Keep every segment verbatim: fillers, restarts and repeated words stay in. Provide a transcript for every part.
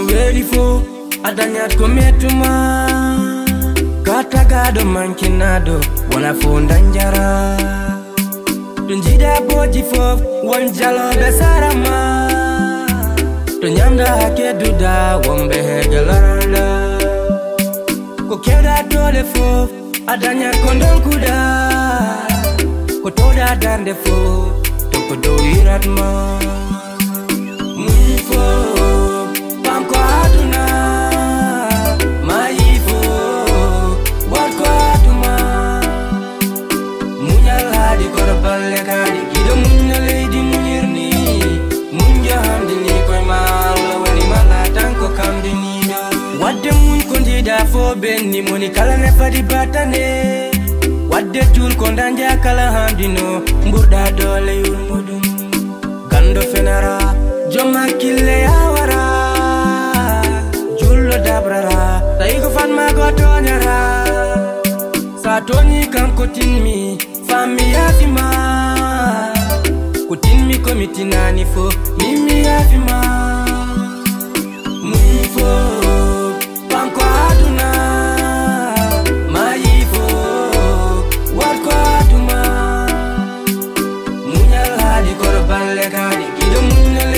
weli fo adanyat ko metuma kata gado mankinado wana fo ndanjara tunjida boji fof won jalo be sarama to nyamda hake duda wombe hegalaranda ko keda dole fof adanyat ko ndonkuda ko toda darde fof to ko do iratma Mufo, banko aduna, maifo, warko aduma. Munyala di korapale kadi, kido munyale di munyirni. Munya hamdini koi malo, wani malatan ko kamdini do. Wadde mun konji da fo benni, muni kala nefa di batane. Wadde tul kondanja kala hamdino, mburda dole yurmudum. Gando fenara. Joma kille awara Jullo dabrara Taigo fan magoto nyara Satoni kan kotinmi Fami afima Kotinmi komitinani fo Mimi afima Mufo Panko aduna Maifo Warko aduma Munyala di korban lekadi Kido munyala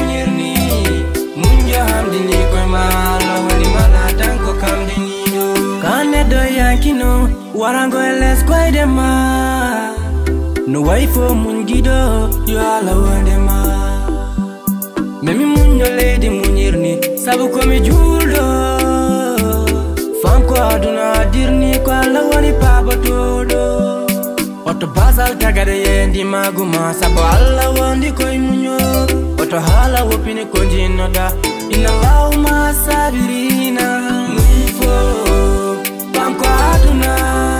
Kino warango eles kwaide ma no waifo mungido yo ala wande ma memi munyo lady munyirni sabu komi juldo fanko aduna dirni ko ala wani papa todo oto basal tagade yendi maguma sabu ala wandi koy munyo oto hala wopini konjino da ina lauma sabirina mufo Banko aduna